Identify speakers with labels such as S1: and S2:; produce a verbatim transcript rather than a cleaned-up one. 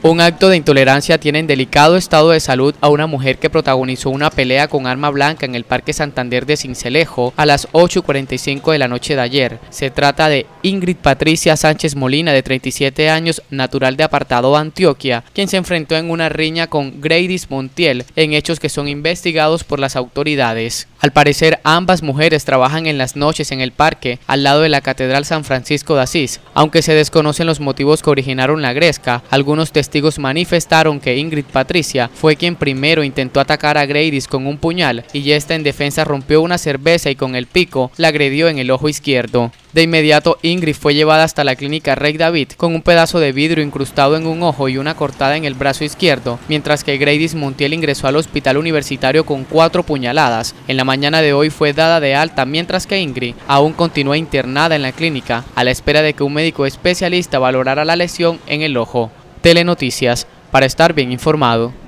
S1: Un acto de intolerancia tiene en delicado estado de salud a una mujer que protagonizó una pelea con arma blanca en el Parque Santander de Sincelejo a las ocho y cuarenta y cinco de la noche de ayer. Se trata de Ingrid Patricia Sánchez Molina, de treinta y siete años, natural de Apartado, Antioquia, quien se enfrentó en una riña con Greydis Montiel en hechos que son investigados por las autoridades. Al parecer, ambas mujeres trabajan en las noches en el parque al lado de la Catedral San Francisco de Asís. Aunque se desconocen los motivos que originaron la gresca, algunos testigos Testigos manifestaron que Ingrid Patricia fue quien primero intentó atacar a Greydis con un puñal y esta en defensa rompió una cerveza y con el pico la agredió en el ojo izquierdo. De inmediato, Ingrid fue llevada hasta la clínica Rey David con un pedazo de vidrio incrustado en un ojo y una cortada en el brazo izquierdo, mientras que Greydis Montiel ingresó al hospital universitario con cuatro puñaladas. En la mañana de hoy fue dada de alta, mientras que Ingrid aún continúa internada en la clínica a la espera de que un médico especialista valorara la lesión en el ojo. Telenoticias, para estar bien informado.